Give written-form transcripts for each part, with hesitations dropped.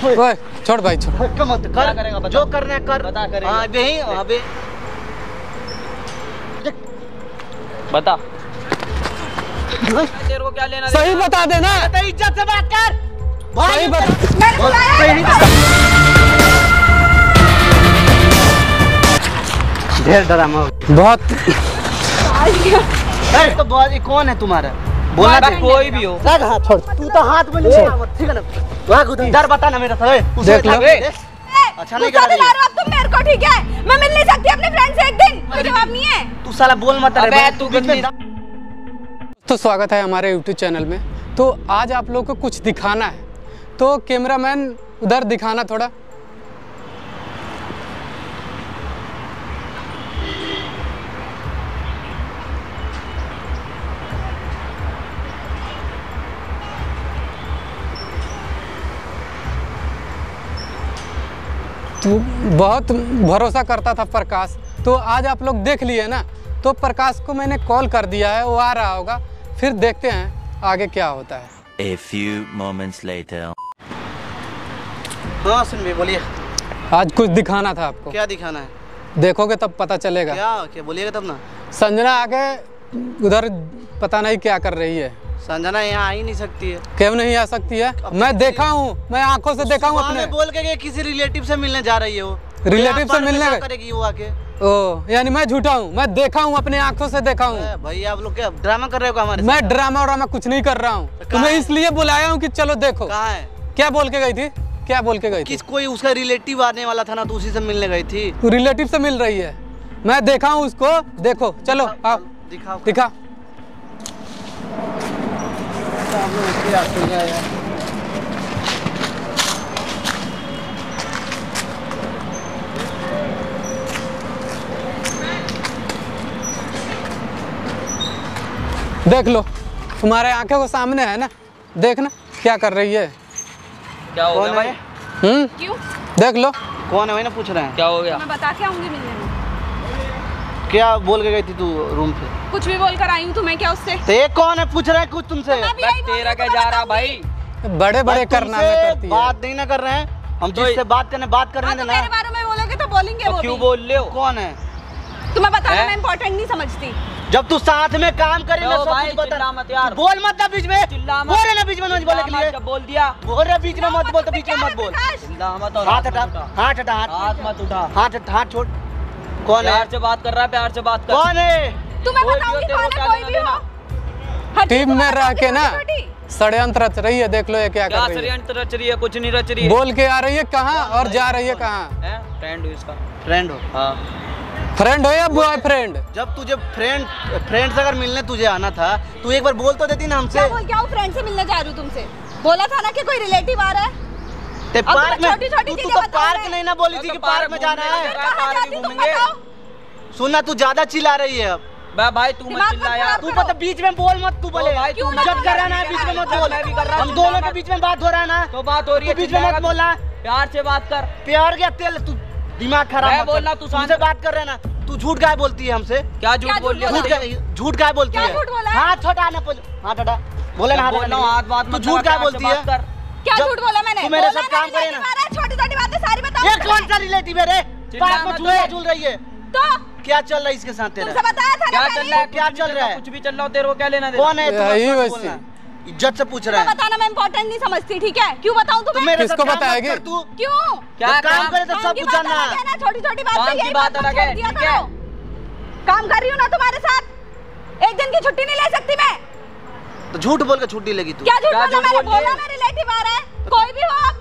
ओए छोड़ भाई छोड़। मत कर, करेगा बता। जो करना है कर, बता करेगा। हाँ यही अबे बता तेरे को क्या लेना सही बता देना। तो इज्जत से बात कर। सही बता। मैंने बुलाया ढेर ड्रामा बहुत तो बहुत कौन है तुम्हारा? बोलना भाई कोई भी हो। रख हाथ छोड़। तू तो हाथ में नहीं छोड़, ठीक है ना? वहाँ खुद डर बता ना मेरा था। देख लो। अच्छा नहीं कर रही है। अब तुम मेरे को, ठीक है? मैं मिल नहीं सकती अपने फ्रेंड से एक दिन, कोई जवाब नहीं है। तू साला बोल मत रे। अबे तू बीच में तो स्वागत है हमारे YouTube चैनल में। तो आज आप लोग को कुछ दिखाना है, तो कैमरामैन उधर दिखाना थोड़ा। तो बहुत भरोसा करता था प्रकाश, तो आज आप लोग देख लिए ना। तो प्रकाश को मैंने कॉल कर दिया है, वो आ रहा होगा, फिर देखते हैं आगे क्या होता है। A few moments later. हाँ सुन भी बोलिए। आज कुछ दिखाना था आपको। क्या दिखाना है? देखोगे तब पता चलेगा। क्या क्या बोलिएगा तब ना। संजना आगे उधर पता नहीं क्या कर रही है। संजना यहाँ आ ही नहीं सकती है। क्यों नहीं आ सकती है? मैं देखा हूँ, मैं आंखों से देखा हूँ अपने। बोल के किसी रिलेटिव से मिलने जा रही है वो। रिलेटिव से मिलने गए? करेगी वो आके। ओ यानी मैं झूठा हूँ? मैं देखा हूँ, अपने आंखों से देखा हूँ। भाई आप लोग क्या ड्रामा कर रहे हो हमारे? मैं ड्रामा कुछ नहीं कर रहा हूँ, तुम्हें इसलिए बुलाया हूँ कि चलो देखो। कहाँ है? क्या बोल के गई थी? क्या बोल के गई थी? किस कोई उसका रिलेटिव आने वाला था ना, तो उसी से मिलने गई थी। रिलेटिव से मिल रही है, मैं देखा हूँ उसको। देखो चलो आओ दिखाओ दिखा। देख लो, तुम्हारे आंखों के सामने है ना, देखना क्या कर रही है। क्या हो गया भाई? क्यों? देख लो। कौन है वही ना पूछ रहे हैं। क्या हो गया? मैं बता के आऊंगी मिलने में। क्या बोल के गई थी तू रूम पे? कुछ भी बोलकर आई हूँ, तुम्हें क्या उससे? तो ये कौन है पूछ रहा है कुछ तुमसे? तेरा क्या जा रहा भाई? बड़े बड़े करना में करती है। बात नहीं ना कर रहे हैं हम, जिससे बात करने बात करने देना। मेरे बारे में बोलोगे तो बोलेंगे वो क्यों भी। बोल रहे हो? कौन है? तुम्हें बताना मैं इम्पोर्टेंट नहीं समझती। जब तू साथ में काम करे ना, सब भाई कुछ बता। चिल्ला मत यार। बोल मत ना बीच में। चिल्ला मत। बोल रहे ना बीच में मत बोले के लिए। जब बोल दिया बोल रहे बीच में मत बोल, तो बीच में मत बोल। चिल्ला मत और हाथ हटा, हाथ हटा, हाथ मत उठा। हाथ छोड़। कौन है? प्यार से बात कर रहा है, प्यार से बात कर। कौन है? तुम्हें कोई भी बताऊंगी हो, तेरे कौन को है, क्या कोई भी लेना हो। देना? हर चीज़ टीम में रह के ना छोटी। षड्यंत्र रच रही है। देख लो ये क्या कर क्या रही है। षड्यंत्र रच रही है? कुछ नहीं रच रही है। बोल के आ रही है कहाँ और जा रही है कहाँ? फ्रेंड हो इसका। फ्रेंड हो? हाँ। फ्रेंड हो या बॉयफ्रेंड? जब तुझे फ्रेंड से अगर मिलने तुझे आना था, तू एक बार बोल तो देती ना हमसे। क्या बोल के आऊँ? फ्रेंड से मिलने जा रही हूँ तुमसे। बोला था ना कि कोई रिलेटिव आ रहा है। ते अब पार्क में छोटी-छोटी तू चीजें तो बता पार्क रहे। नहीं ना बोली थी कि पार्क में जाना है। कहाँ जाती तुम बताओ? सुनना तू ज्यादा चिल्ला रही है अब। भाई तू मत दिमाग चिल्ला मत यार। खराब तू पता बीच में बोल मत, तू बोले भाई तू मत जब बोल। कर रहा है बीच में मत बोल। मैं भी कर रहा हूँ, हम दोनों चिल्ला के बीच में बात हो रहा है ना, तो बात हो रही है, तू बीच में मत बोलना। प्यार से बात कर। प्यार क्या तेल, तू दिमाग खराब मैं मत कर। बोल रहा, तू शांत तुमसे बात कर रहे ना, तू झूठ काय बोलती है हमसे? क्या झूठ बोल रही है? झूठ काय बोलती क्या है? झूठ बोला है? हाथ हटा ना, हाथ हटा। बोले ना, बोल रहा हूँ, हाथ बात तू मत झूठ लगा, काय प्यार से बोलती है? बात कर। क्या जब झूठ बोला मैंने? तू मेरे बोला साथ काम करे ना। छोटी छोटी बातें सारी बताओ। ये कौन सा रिलेटिव है रे? चिल्ला पार्क में मत झूला बोल। झूल रही है। तो क्या चल रहा है इसके साथ तेरा? तुमसे बताया था ना क्या मैंने। चल रहा है? क्या चल रहा है? कुछ भी चल रहा हो, तेरे को क्या लेना देना? कौन है? यही तुम्हें वैसी। बोलना। इज्जत से पूछ रहा तुम्हें है। बताना मैं इम्पोर्टेंट नहीं समझती, ठीक है? क्यों बताऊँ तुम्हें? मेरे साथ किसको काम मत बताएगी? कर तू। क्यों? क्या जब काम करे तो काम सब की कुछ बात जानना। अलग है ना, छोटी छोटी बात काम पे की यही बात बात अलग है, छोड़ दिया ठीक है। करो। काम कर रही हूँ ना तुम्हारे साथ, एक दिन की छुट्टी नहीं ले सकती मैं। तो झूठ बोल के छुट्टी लेगी तू? क्या झूठ क्या बोला? झूठ मैंने बोल रही बोला है? ना रिलेटिव आ रहा है, कोई भी हो आप।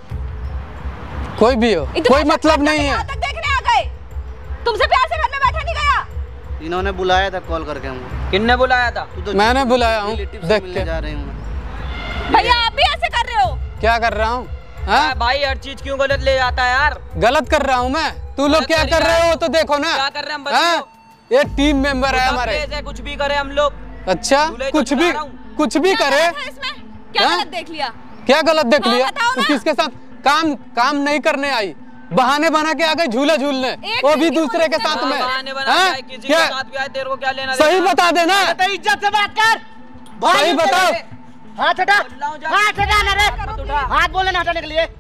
कोई भी हो, कोई मतलब नहीं है। यहाँ तक देखने आ गए, तुमसे प्यार से घर में बैठा नहीं गया। इन्होंने बुलाया था कॉल करके हमको। किन्ने बुलाया था? तू तो मैंने बुलाया हूँ, रिलेटिव से देख मिलने के। जा रही हूँ। भैया आप भी ऐसे कर रहे हो? क्या कर रहा हूँ? हाँ? भाई हर चीज क्यों गलत ले जाता है यार? गलत कर रहा हूँ मैं? तू लोग गलत क्या तरीका कर रहे है। हो तो देखो ना। क्या कर रहे हैं हम हाँ? बताओ। ये टीम मेंबर है हमारे। ऐसे कुछ भी करे हम लोग। अच्छा दूल्हे तो कुछ भी, चुरा रहा हूँ। कुछ भी क्या करे। गलत है इसमें? क्या हाँ? गलत देख लिया? क्या गलत देख हाँ, लिया? बताओ तू ना। किसके साथ काम नहीं करने आई, बहाने बना के आ गई झूला झूलने, एक वो दिन भी की दूसरे के बोली साथ तो में। बहाने बना हाँ? के किसी के क्या साथ भी आए, तेरे को क्या लेना सही देना? बता देना। तो इज्जत से बात कर। सही बताओ। हाथ हटा, बोल रहा हूँ, जा। हाथ हटा ना रे। मत उठा। हाथ बोले ना हटाने के लिए।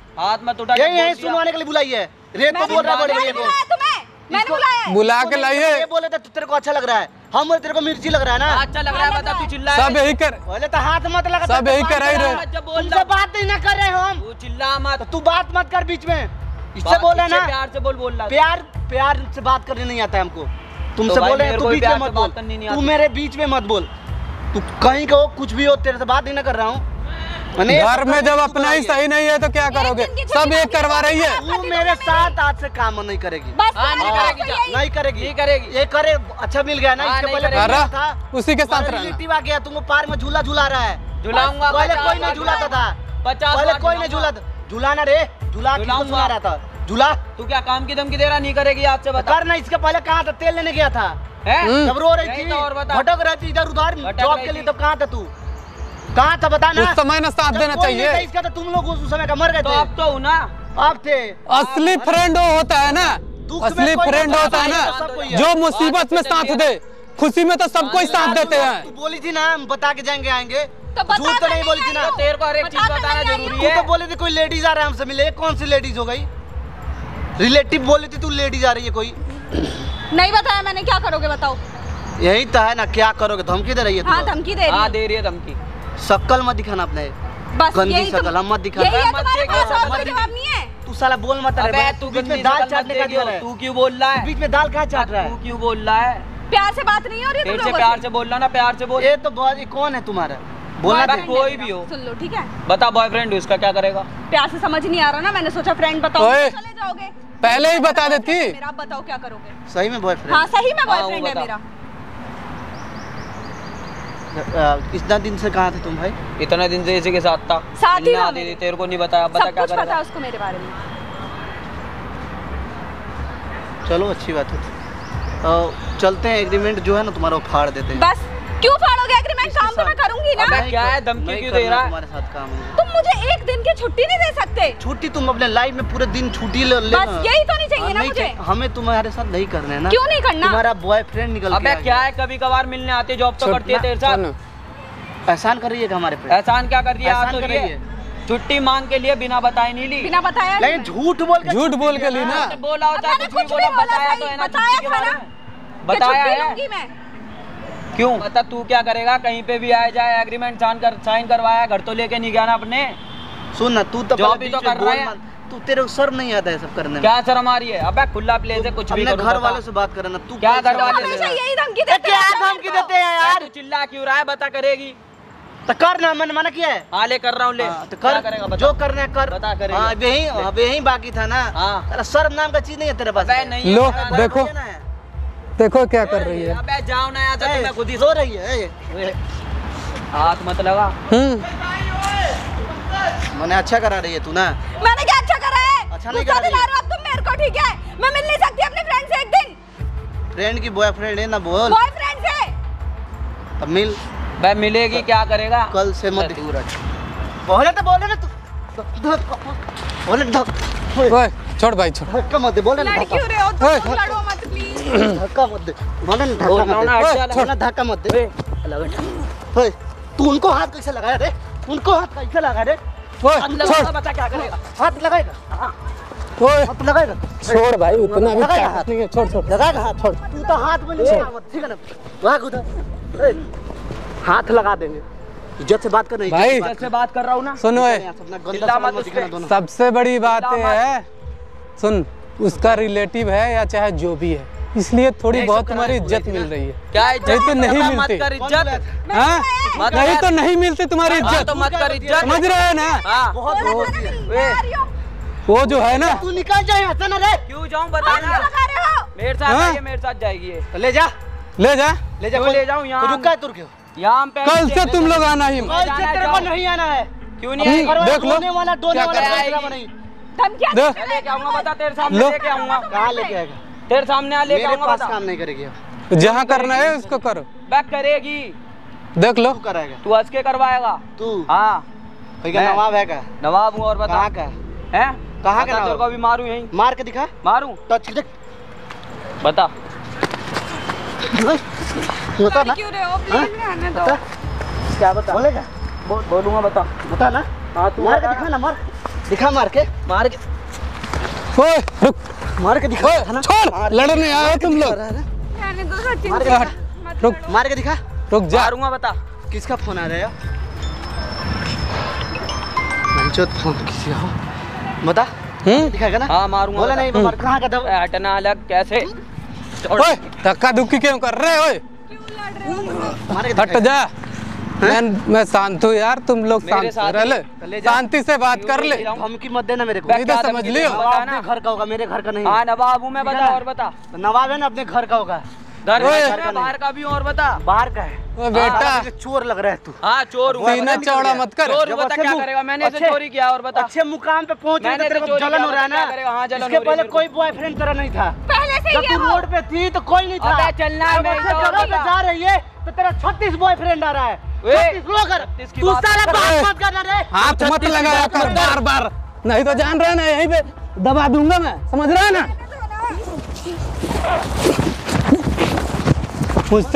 हाथ मत उठा। यही सुनवाने के लिए बुलाई है। रेत तो बोल रहा है बड़े भैया को। मैंने बुलाया है। बुला के लाइए। ये बोले तो तेरे को अच्छा लग रहा है, हम बोले तेरे को मिर्ची लग रहा है ना। अच्छा लग रहा है, बता तू चिल्ला। सब यही कर, पहले तो हाथ मत लगा, सब यही कर रहे। तुमसे बात नहीं ना कर रहे हम। तू चिल्ला मत, तू बात मत कर बीच में। इससे बोल रहे ना, प्यार से बोल रहा। प्यार से बात करने नहीं आता है हमको। तुमसे तो भाई बोल रहे हैं, मेरे तू को भी बीच में प्यार मत से बोल। बात करनी नहीं तू आती। मेरे बीच में मत बोल। तू कहीं का हो, कुछ भी हो, तेरे से बात नहीं ना कर रहा हूँ। घर में जब अपना ही सही नहीं है तो क्या करोगे? सब एक करवा रही है। तू मेरे साथ आज से काम नहीं करेगी। बस नहीं करेगी क्या? नहीं करेगी, नहीं करेगी। ये करे अच्छा मिल गया ना। हाँ, इसके नहीं पहले करेगी। क्या था, उसी के साथ रहना। रिलेटिव आ गया, तुमको पार्क में झूला झूला रहा है। झुलाऊंगा, पहले कोई नहीं झूलाता था, 50 पहले बार कोई नहीं झूलाता। झूलाना रे, झूला किसको झुलाऊंगा। सुना रहा था? झूला तू क्या काम की धमकी दे रहा? नहीं करेगी आज से बता। करना। इसके पहले कहाँ था? तेल लेने गया था, है जब रो रही यही थी, तो और बता। भटक रही थी इधर उधर भटक जॉब रही के लिए। थी। तब कहाँ था तू? कहाँ था बता ना। उस समय ना साथ जब देना कोई नहीं था चाहिए। इसका, तो तुम लोग उस समय का मर गए तो थे। अब तो हूँ ना। आप थे असली फ्रेंड वो होता है ना, दुख में असली कोई फ्रेंड ना होता है भाई, ना सब कोई है। जो मुसीबत में साथ दे, खुशी में तो सबको ही साथ देते हैं। तू बोली थी ना हम बता के जाएंगे आएंगे, तो बता झूठ तो नहीं बोली थी ना। आई हो। तेरे को हर एक चीज बता बताना कर नहीं जरूरी तू है। तो बोली थी कोई लेडीज आ रहा है हमसे मिले। कौन सी लेडीज हो गई? रिलेटिव बोली थी तू लेडीज आ रही है कोई। नहीं बताया मैंने, क्या करोगे बताओ? यही तो है ना, क्या करोगे? धमकी दे रही है हाँ तू। धमकी दे रही हाँ है। दे रही है धमकी। शक्ल मत दिखाना अपने, बस गंदी यही शक्ल हम मत दिखा। यही है मत तुम्हारे देखो, पास, और मत कोई देखो। जवाब नहीं है। तू साला बोल मत अबे रहे। तू बीच में गंदी दाल शक्ल चाटने मत का देखियो। दिया है। तू क्यों बोल रहा है? बीच में दाल कहाँ चाट रहा तू है? क्यों बोल रहा है? प्यार से बात नहीं हो रही तुम तेरे से लोगों प्यार से बोल रहा ना, प्यार से बोल। ये तो बहुत, ये कौन है तुम्हारा? बोलना बस दे। कोई भी हो। सुन लो ठीक है। बता बॉयफ्रेंड उसका क्या करेगा? प्यार से समझ नहीं आ रहा ना, मैंने सोचा फ्रेंड बताओ, ओए। चले जाओगे। पहले ही बता देती। मेरा आप बताओ क्या करोगे? सही में बॉयफ्रेंड? हाँ सही में हाँ, बॉयफ्रेंड वो है बता। मेरा। इतना दिन से कहाँ थे तुम भाई? इतने दिन से इसी के साथ था। साथ ही मिलने था आती थी, मेरे। तेरे को नहीं बताया। बता सब क्या कुछ पता है करेगा? उसको मेरे बारे में। चलो अच्छी बात है। चलते हैं, एग्रीमेंट जो है ना तुम्हारा वो फाड़ देते हैं। बस क्यों फाड़ोगे एग्रीमेंट? काम तो मैं करूंगी ना। अबे क्या है, धमकी नहीं क्यों दे करना रहा है? तुम्हारे साथ काम है। तुम मुझे एक दिन की छुट्टी नहीं दे सकते? छुट्टी तुम अपने लाइफ में पूरे दिन छुट्टी ले लेना। बस यही तो नहीं चाहिए ना नहीं मुझे। चाहिए। हमें तुम्हारे साथ नहीं करना है ना। क्यों नहीं करना? तुम्हारा बॉयफ्रेंड निकल के अबे आ क्या गया। है, कभी कभार मिलने आती है, जॉब तो करती है तेरे साथ। सुन, एहसान कर रही है हमारे पे। एहसान क्या कर रही है? एहसान आ तो कर रही रही है। है। छुट्टी मांग के लिए बिना बताए नहीं ली। बिना बताया नहीं लेकिन झूठ बोल के झूठ बोल के ली ना। तो बोला होता है, मैंने कुछ भी कुछ बोला, नहीं बोला, बताया सही तो है ना बताया छुट्टी के था बारे ना। में। कि बताया छुट्टी है। लूंगी मैं। क्यों? बता तू क्या करेगा? कहीं पे भी आया जाए, एग्रीमेंट साइन करवाया, घर तो लेके नहीं गया ना अपने। सुन ना, तू तो जॉब पहले भी तो बीच में कर रहा बोल है। मत। तू तेरे को शर्म नहीं आता है सब करने में? क्या शर्म आ रही है? अबे खुला प्लेस है, कुछ भी अपने करूं, घर बता। वाले से बात करना। तू क्या कौन सा घर वाले बात से? हमेशा कर रहा है? यही धमकी ए, देते क्या हैं। धमकी देते हैं यार यार? तू चिल्ला क्यों रहा है? बता करेगी? तो कर ना, मैंने मना किया है। हाँ ले कर रहा हूँ, ले। हाँ, तो क्या कर, करेगा बता। जो करना है कर। बता करेगा। हाँ, अब यही बाकी था ना। हाँ। तेरा शर्म नाम का चीज नहीं है तेरे पास। अबे नहीं लो, है। देखो। देखो क्या कर रही है। अबे जाओ ना यहाँ से, ए, मैं खुद ही रो रही है। ए, हाथ मत लगा। मैंने अच्छा करा रही है तू ना। मैंने क्या अच्छा करा है? अच्छा नहीं गुस्सा करा रही दिला है। रहे हो अब तुम मेरे को, ठीक है? मैं मिल नहीं सकती अपने फ्रेंड से एक दिन। फ्रेंड की बॉयफ्रेंड है ना, बोल। बॉयफ्रेंड से अब मिल। बे मिलेगी, क्या करेगा? कल से मत दूर हट। बोले तो बोले ना तू। बोले ओए छोड़ भाई छोड़। धक्का मत दे। बोले ना लड़ धक्का। क्यों रहे हो तुम? लड़ो मत प्लीज। धक्का मत दे। बोले ना बोल धक्का रहा हूँ ना, मत हट दे। जा, बोले ना धक्का मत दे। ओए, तू उनको हाथ कैसे लगाया रे? उनको हाथ कैसे लगाया रे? ओए छोड़। बता क्या करेगा? हाथ लगाएगा? ओए हाथ लगाएगा? छोड़ भाई, उतना भी लगाएगा ताकत नहीं है। छोड़ छोड़। लगाएगा हाथ? छोड़। तू तो हाथ में नहीं लगा, ठीक है ना? भाग उधर। ए, हाथ लगा देंगे। इज्जत से बात करना। इज्जत भाई, से बात से बात कर रहा हूँ ना। सुन ओए, अपना गंदा चिल्ला सामान मत मत दिखाना उसपे। दोनों। सबसे बड़ी बात ये है, सुन, उसका रिलेटिव है या चाहे जो भी है, इसलिए थोड़ी बहुत तुम्हारी इज्जत मिल रही है। क्या इज्जत? नहीं तो नहीं मत मिलती। कर इज्जत। हाँ? मत नहीं कर। तो नहीं मिलती तुम्हारी हाँ, इज्जत। तो मत कर इज्जत। समझ रहे हैं ना? हाँ। बहुत बोला बहुत था ना नहीं, मैं आ रही हूँ। वो जो है ना, तू निकल जाए यहाँ से ना रे। क्यों जाऊँ बता क्यों ना। लगा रहे हो? मेरे साथ हाँ? आइए, मेरे साथ जाएगी ये। तो ले जा, ले जा। ले जा। क्यों ले जाऊँ? यहाँ रुका है तुर क्यों? यहाँ पे कल से तुम लोग आना ही मत। कल से तेरे को नहीं आना है। क्यों नहीं आएगी? देख लो। डोने वाला क्या फैसला करेगी? नहीं। धमकियाँ दे। देते मैं लेके आऊंगा, बता तेरे लो। सामने लेके आऊंगा। कहाँ लेके आएगा? तेरे सामने आ लेके मेरे आऊंगा, पास बता। काम नहीं करेगी अब। जहाँ करना है उसको करो। बैक करेगी। देख लो। तू कराएगा? तू हंस के करवाएगा। तू हाँ कोई का मैं- नवाब है का? नवाब हूँ। और बता कहाँ का? है? कहाँ का बता, तेरे नवाब? को अभी मारूं यहीं? मार के दिखा। मारूं? टच देख। बता। बता ना। क्यों रहे हो? प्लीज रहने दो। बता। क्या बता? बोलेगा? बोलूंगा, बता। बता ना। हाँ तू मार के बता। दिखा ना, मार। दिखा मार के ओए रुक, मार के दिखा ओए था ना। छोड़, लड़ने आए हो तुम लोग। रहने दो सचिन मार के भैया, दिखा। मत रुक। लड़ो। मार के दिखा। रुक जा। मारूंगा बता। किसका फोन आ रहा है यार? मंचोत फोन किसी हो बता। दिखाएगा ना? हाँ मारूंगा। बोला नहीं बाबा कहाँ का दब? हटना अलग कैसे? ओए धक्का धुक्की क्यों कर रहे हो? ओए क्यों लड़ रहे हो? मार के हट जा। मैं शांत हूँ यार, तुम लोग मेरे शांत साथ रह ले, ले जा। शांति से बात कर ले। धमकी मत देना मेरे को। नहीं तो समझ लियो। नवाब अपने घर का होगा, मेरे घर का नहीं। हाँ नवाब हूँ मैं, बता और बता। तो नवाब है ना, अपने घर का होगा। घर ओए। का बाहर का भी हूँ और बता। बाहर का है। ओ बेटा, चोर लग रहा है तू। हाँ चोर हूँ। सीना चौड़ा मत कर। चोर जब बता अच्छे क्या मुँह- करेगा? मैंने इसे अच्छे- चोरी किया और बता। अच्छे मुकाम पे पहुंचे मैंने तेरे तो को चोरी जलन किया, हो रहा है बता क्या ना। करेगा? हाँ, जलन इसके हो रही है पहले मेरे कोई बॉयफ्रेंड तेरा नहीं था। पहले से जब ही तू है वो। रोड पे थी तो कोई नहीं था। अबे चलना है, जब मैं अच्छे तो जगह पे बता। जा रही है तो तेरा 36 बॉयफ्रेंड आ रहा है। ओए, 36 लो कर। 36 की तू बात साला कर। बात मत करना रे। हाथ मत लगाया कर बार बार, नहीं तो जान रहा है ना यहीं पे दबा दूंगा मैं, समझ रहा है ना? मुझसे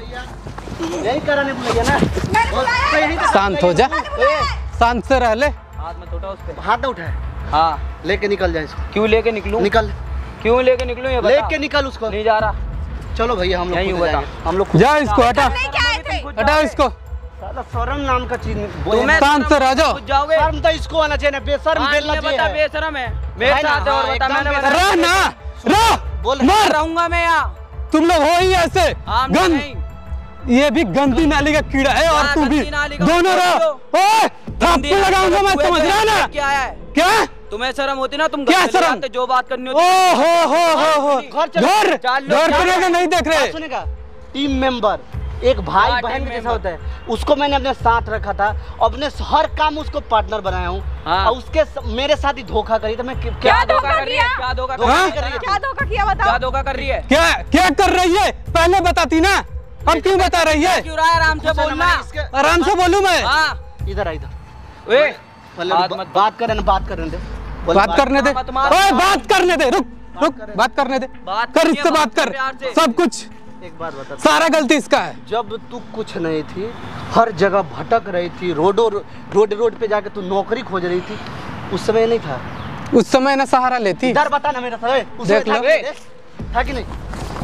यही कराने बुलाइए ना। मैंने बुलाया तो यही तो शांत हो जा, शांत से रह ले। हाथ में उठा उस पे। हाथ ना उठाए, हाँ लेके निकल जाए इसको। क्यों लेके निकलूं? निकल, क्यों लेके निकलूं ये बता। लेके निकल उसको। नहीं जा रहा। चलो भैया हम लोग यहीं खुद हुआ था। जाएंगे। हम लोग खुद- जा इसको हटा, नहीं क्या आए थे? हटा इसको, साला शर्म नाम का चीज तुम्हें शांत से रह जाओ। कुछ जाओगे? शर्म तो इसको आना चाहिए ना। बेशर्म हाँ, बेला ये बता बेशरम है। मेरे है ना, साथ है और हाँ, बता एकदम मैंने बेशरम। बताया। रह ना, रह, बोल मर। रहूंगा मैं यहाँ। तुम लोग हो ही ऐसे हाँ, मैं गंद, नहीं। ये भी गंदी नाली का कीड़ा है और हाँ, तू भी, गंदी नाली का दोनों कीड़ा रहो। हो। ओए गंदी थप्पड़ लगाऊंगा मैं, तू समझ ऐसे रहा है ना? क्या है? क्या? तुम्हें शर्म होती ना, तुम क्या घर चले शर्म? जाते, जो बात करनी होती। ओ हो घर चलो। घर चाल लो, घर चाल पे लो। नहीं देख रहे। सुनेगा, टीम मेंबर एक भाई हाँ, बहन टीम के जैसा मेंबर। होता है। उसको मैंने अपने साथ रखा था, अपने हर काम उसको पार्टनर बनाया हूँ। हाँ। और उसके मेरे साथ ही धोखा करी तो मैं क्या क्या धोखा धोखा कर रही है? किया? क्या धोखा कर धोखा रही नहीं कर रही है? है। क्या धोखा किया क्या बताओ? धोखा कर रही है? क्या क्या कर रही है? पहले बताती ना, अब क्यों बता रही है? क्यों रहा है? आराम से बोलना। आराम से बोलूं मैं? हाँ इधर आ इधर। ओए, पहले हाथ मत बात करें ना, बात करने दे। बोल, बात करने दे, मत मार। ओए बात करने दे, रुक रुक, बात करने दे, बात कर करनी इससे है, बात कर, प्यार से। सब कुछ एक बात बता, सारा गलती इसका है। जब तू कुछ नहीं थी, हर जगह भटक रही थी, रोड पे जाके तू नौकरी खोज रही थी, उस समय नहीं था। उस समय ना सहारा लेती। डर बता ना मेरा था। उस देख समय लो। था कि नहीं? था कि नहीं?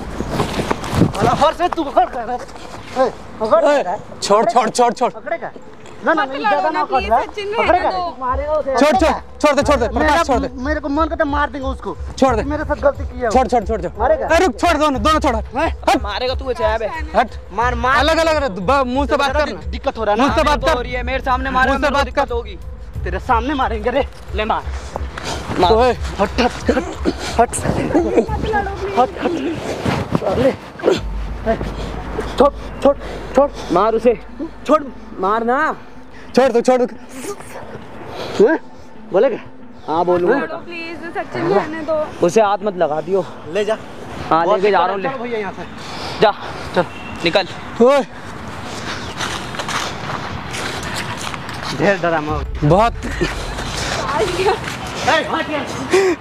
अला हर से तू पकड़ कर रहा है। पकड़ ओए, कर रहा है। छोड़ छोड़ छोड़ छोड़ पकड़ेगा ना ना मत नहीं लड़ो ज्यादा ना, ना पकड़ please, रहा। सचिन, पकड़ेगा रहने दो। मारेगा उसे। छोड़ छोड़ छोड़ दे, छोड़ दे प्रकाश, छोड़ दे, मेरे को मन करता है मार देंगे उसको। छोड़ दे, मेरे साथ गलती की है। छोड़ छोड़ छोड़ छोड़, मारेगा? अरे रुक, छोड़, दोनों दोनों छोड़, हट मारेगा तू ऐसे है बे। हट, मार मार। अलग अलग मुंह से बात करना, दिक्कत हो रहा है मुझसे ना। बात मेरे को कर। हो रही है, मेरे सामने मारेगा, मुझसे मेरे को बात दिक्कत कर। होगी। तेरे सामने मारेंगे रे। ले मार। ओए हट हट हट हट हट ले। छोड़ छोड़ छोड़ मार उसे। छोड़। मारना। छोड़ दो, छोड़ दो। हैं? बोलेगा? हाँ बोलूंगा। चलो प्लीज सचिन, रहने दो। उसे हाथ मत लगा दियो। ले जा। हाँ लेके जा रहा हूँ। ले चलो भैया यहाँ से। जा चल निकल। ओए ढेर ड्रामा हो बहुत गया। ए, हट यार।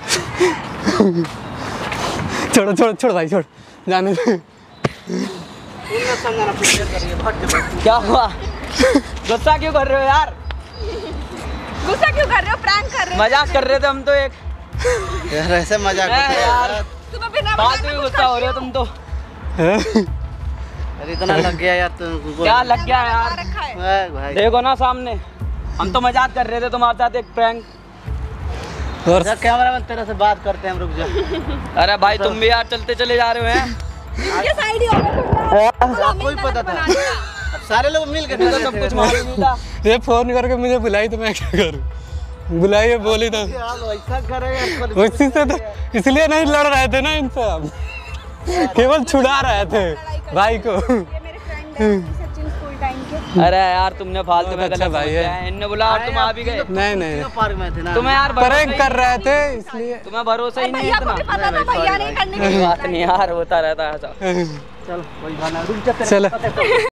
छोड़ो छोड़ो छोड़ भाई, छोड़, जाने दे। इतना समझाना प्रेशर कर रही है। हट जा बस। क्या हुआ? गुस्सा क्यों कर रहे हो यार? गुस्सा क्यों कर रहे हो? प्रैंक कर रहे हो? मजाक कर रहे थे हम तो एक। यार ऐसे मजाक है होता है यार। तुम्हें बिना बात बताए में कुछ गुस्सा हो करती रहे हो हो? तुम तो। अरे इतना लग गया यार तुमको। क्या लग गया यार? रखा है। भाई भाई देखो ना सामने, हम तो मजाक कर रहे थे तुम्हारे साथ एक प्रैंक। और यार कैमरा मैन तेरे से बात करते हैं हम, रुक जा। अरे भाई तुम भी यार चलते चले जा रहे हो हैं। ये साइड ही हो गया तुम लोग। कोई पता था? अब सारे लोग मिल के तुम्हें तो सब कुछ मालूम ही था। ये फोन करके मुझे बुलाई तो मैं क्या करूं? बुलाई बोली तो ऐसा करे यार। उसी से तो, इसलिए नहीं लड़ रहे थे ना इनसे, हम केवल छुड़ा रहे थे भाई को। ये मेरे फ्रेंड है सचिन, स्कूल टाइम के। अरे यार तुमने फालतू में बहुत अच्छा गलत भाई भाई है। है। इनने बोला और तुम आ भी गए। नहीं नहीं, पार्क में थे ना। तुम्हें यार भरोसा प्रैंक ही- कर रहे थे इसलिए। तुम्हें भरोसा ही नहीं है भैया को इतना। भी पता था, भैया नहीं करने कोई की बात नहीं यार, होता रहता है ऐसा। चल कोई गाना रुक जा। चलो।